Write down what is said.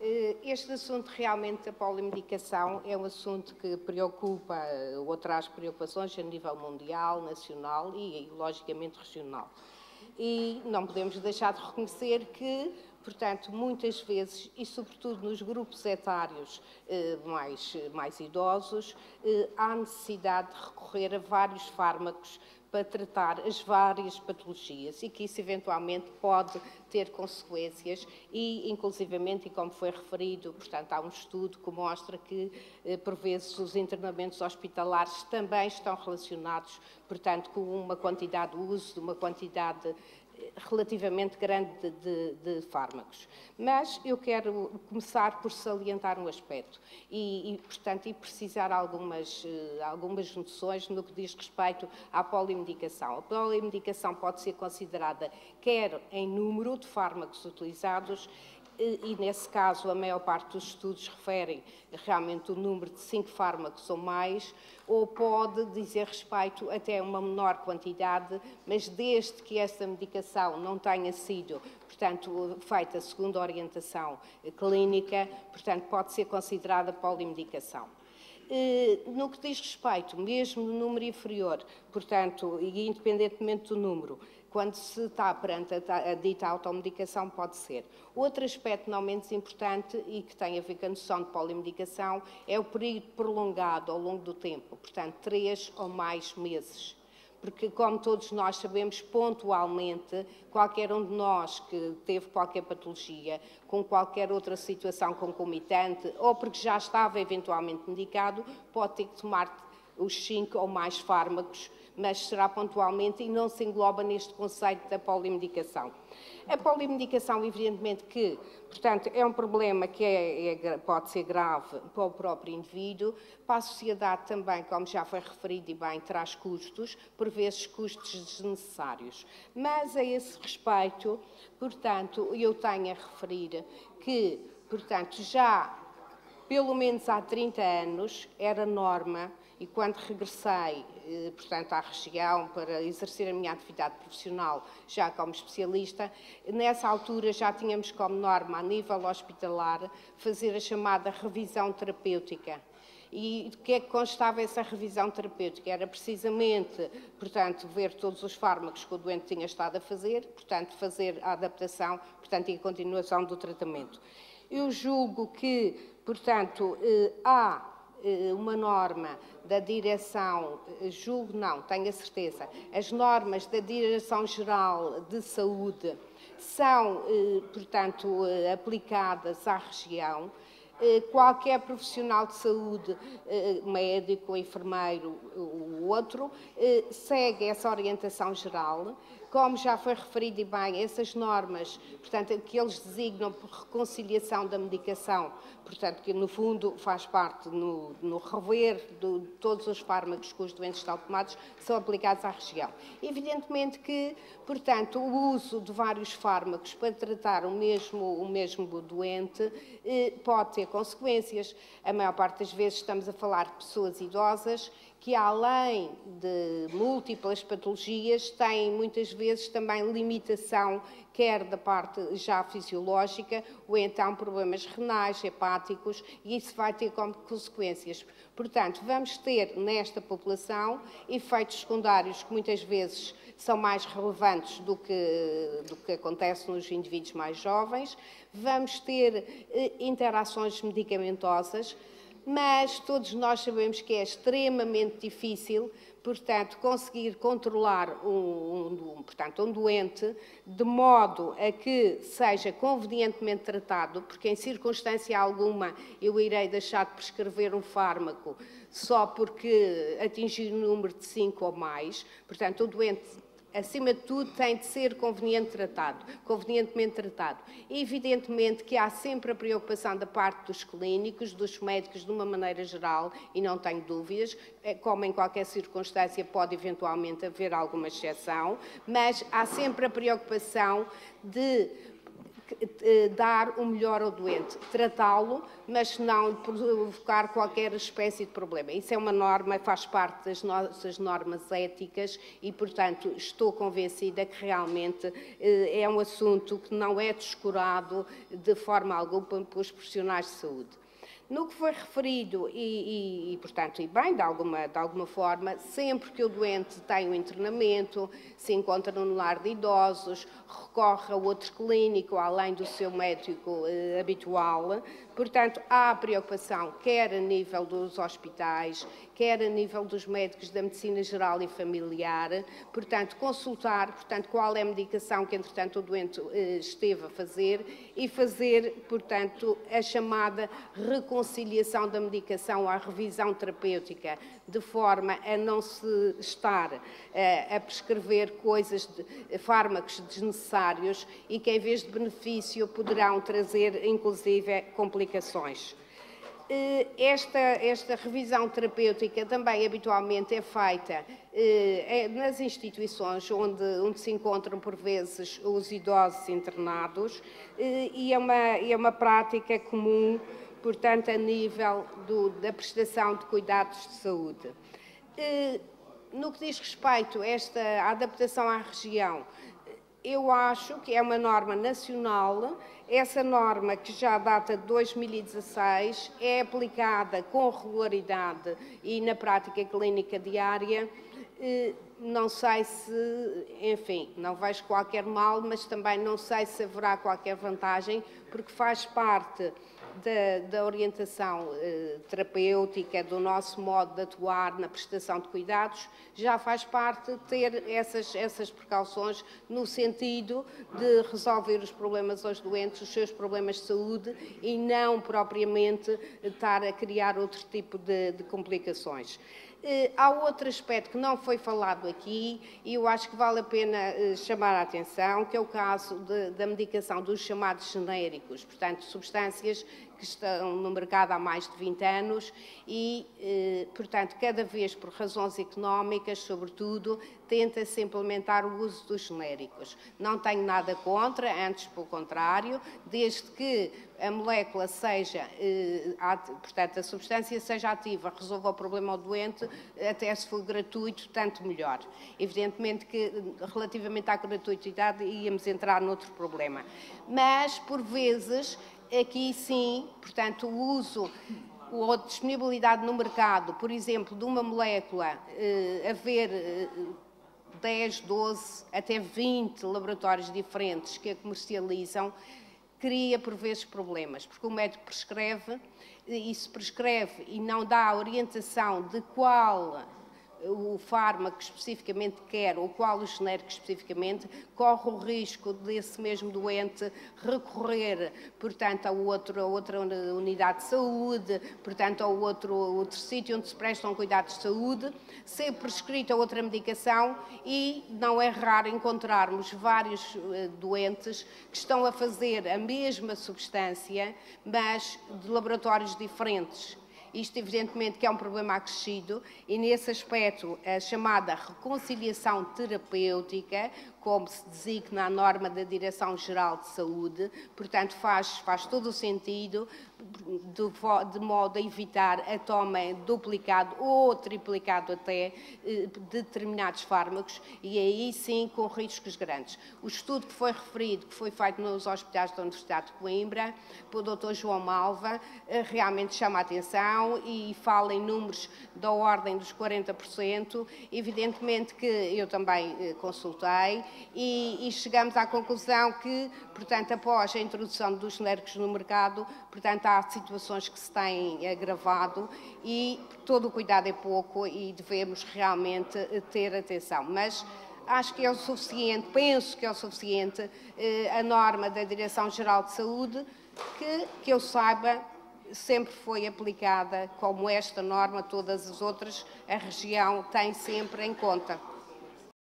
Este assunto realmente da polimedicação é um assunto que preocupa ou traz preocupações a nível mundial, nacional e, logicamente, regional. E não podemos deixar de reconhecer que, portanto, muitas vezes, e sobretudo nos grupos etários mais idosos, há necessidade de recorrer a vários fármacos para tratar as várias patologias e que isso eventualmente pode ter consequências e, inclusivamente, e como foi referido, portanto, há um estudo que mostra que, por vezes, os internamentos hospitalares também estão relacionados, portanto, com uma quantidade de uso, de uma quantidade relativamente grande de fármacos. Mas eu quero começar por salientar um aspecto portanto, precisar algumas noções no que diz respeito à polimedicação. A polimedicação pode ser considerada quer em número de fármacos utilizados, e, nesse caso, a maior parte dos estudos referem realmente o número de 5 fármacos ou mais, ou pode dizer respeito até a uma menor quantidade, mas desde que essa medicação não tenha sido, portanto, feita segundo a orientação clínica, portanto, pode ser considerada polimedicação. No que diz respeito, mesmo no número inferior, portanto, e independentemente do número, quando se está perante a dita automedicação, pode ser. Outro aspecto não menos importante e que tem a ver com a noção de polimedicação é o período prolongado ao longo do tempo, portanto, 3 ou mais meses. Porque, como todos nós sabemos, pontualmente, qualquer um de nós que teve qualquer patologia, com qualquer outra situação concomitante, ou porque já estava eventualmente medicado, pode ter que tomar os 5 ou mais fármacos, mas será pontualmente e não se engloba neste conceito da polimedicação. A polimedicação, evidentemente que, portanto, é um problema que pode ser grave para o próprio indivíduo, para a sociedade também, como já foi referido e bem, traz custos, por vezes custos desnecessários. Mas, a esse respeito, portanto, eu tenho a referir que, portanto, já pelo menos há 30 anos era norma, e quando regressei, portanto, à região para exercer a minha atividade profissional, já como especialista, nessa altura já tínhamos como norma, a nível hospitalar, fazer a chamada revisão terapêutica. E de que é que constava essa revisão terapêutica? Era precisamente, portanto, ver todos os fármacos que o doente tinha estado a fazer, portanto, fazer a adaptação, portanto, e a continuação do tratamento. Eu julgo que, portanto, há uma norma da direção, julgo não, tenho a certeza, as normas da Direção-Geral de Saúde são, portanto, aplicadas à região. Qualquer profissional de saúde, médico, enfermeiro, o outro, segue essa orientação geral. Como já foi referido e bem, essas normas, portanto, que eles designam por reconciliação da medicação, portanto, que no fundo faz parte no rever de todos os fármacos que os doentes estão tomados, são aplicados à região. Evidentemente que, portanto, o uso de vários fármacos para tratar o mesmo doente pode ter consequências. A maior parte das vezes estamos a falar de pessoas idosas que, além de múltiplas patologias, têm muitas vezes também limitação, quer da parte já fisiológica, ou então problemas renais, hepáticos, e isso vai ter como consequências. Portanto, vamos ter nesta população efeitos secundários que muitas vezes são mais relevantes do que acontece nos indivíduos mais jovens. Vamos ter interações medicamentosas, mas todos nós sabemos que é extremamente difícil, portanto, conseguir controlar um doente de modo a que seja convenientemente tratado, porque em circunstância alguma eu irei deixar de prescrever um fármaco só porque atingir o número de 5 ou mais. Portanto, o doente, acima de tudo, tem de ser convenientemente tratado. Evidentemente que há sempre a preocupação da parte dos clínicos, dos médicos, de uma maneira geral, e não tenho dúvidas, como em qualquer circunstância pode eventualmente haver alguma exceção, mas há sempre a preocupação de dar o melhor ao doente, tratá-lo, mas não provocar qualquer espécie de problema. Isso é uma norma, faz parte das nossas normas éticas e, portanto, estou convencida que realmente é um assunto que não é descurado de forma alguma pelos profissionais de saúde. No que foi referido, portanto, e bem, de alguma forma, sempre que o doente tem um internamento, se encontra no lar de idosos, recorre a outro clínico, além do seu médico habitual, portanto, há preocupação, quer a nível dos hospitais, quer a nível dos médicos da medicina geral e familiar, portanto, consultar, qual é a medicação que, entretanto, o doente esteve a fazer e fazer, portanto, a chamada reconciliação da medicação à revisão terapêutica, de forma a não se estar a prescrever fármacos desnecessários e que, em vez de benefício, poderão trazer, inclusive, complicações. Esta revisão terapêutica também habitualmente é feita nas instituições onde se encontram, por vezes, os idosos internados e é uma prática comum, portanto, a nível da prestação de cuidados de saúde. No que diz respeito a esta adaptação à região, eu acho que é uma norma nacional. Essa norma, que já data de 2016, é aplicada com regularidade e na prática clínica diária. Não sei se, enfim, não vejo qualquer mal, mas também não sei se haverá qualquer vantagem, porque faz parte da orientação terapêutica, do nosso modo de atuar na prestação de cuidados, já faz parte ter essas precauções no sentido de resolver os problemas aos doentes, os seus problemas de saúde e não propriamente estar a criar outro tipo de complicações. Há outro aspecto que não foi falado aqui e eu acho que vale a pena chamar a atenção, que é o caso da medicação dos chamados genéricos, portanto, substâncias que estão no mercado há mais de 20 anos e, portanto, cada vez por razões económicas, sobretudo, tenta-se implementar o uso dos genéricos. Não tenho nada contra, antes pelo contrário, desde que a molécula seja, portanto, a substância seja ativa, resolva o problema ao doente, até se for gratuito, tanto melhor. Evidentemente que, relativamente à gratuitidade, íamos entrar noutro problema. Mas, por vezes, aqui sim, portanto, o uso ou a disponibilidade no mercado, por exemplo, de uma molécula, haver 10, 12, até 20 laboratórios diferentes que a comercializam, cria, por vezes, problemas, porque o médico prescreve, e se prescreve e não dá a orientação de qual o fármaco especificamente quer ou qual o genérico especificamente, corre o risco desse mesmo doente recorrer, portanto, a outra unidade de saúde, portanto, a outro sítio onde se prestam cuidados de saúde, ser prescrita outra medicação e não é raro encontrarmos vários doentes que estão a fazer a mesma substância, mas de laboratórios diferentes. Isto, evidentemente, que é um problema acrescido e, nesse aspecto, a chamada reconciliação terapêutica, como se designa a norma da Direção-Geral de Saúde, portanto, faz todo o sentido, de modo a evitar a toma duplicado ou triplicado até de determinados fármacos e aí sim com riscos grandes. O estudo que foi referido, que foi feito nos hospitais da Universidade de Coimbra, pelo Dr. João Malva, realmente chama a atenção e fala em números da ordem dos 40%. Evidentemente que eu também consultei e chegamos à conclusão que, portanto, após a introdução dos genéricos no mercado, portanto, há situações que se têm agravado e todo o cuidado é pouco e devemos realmente ter atenção. Mas acho que é o suficiente, penso que é o suficiente a norma da Direção-Geral de Saúde, que eu saiba, sempre foi aplicada como esta norma, todas as outras, a região tem sempre em conta.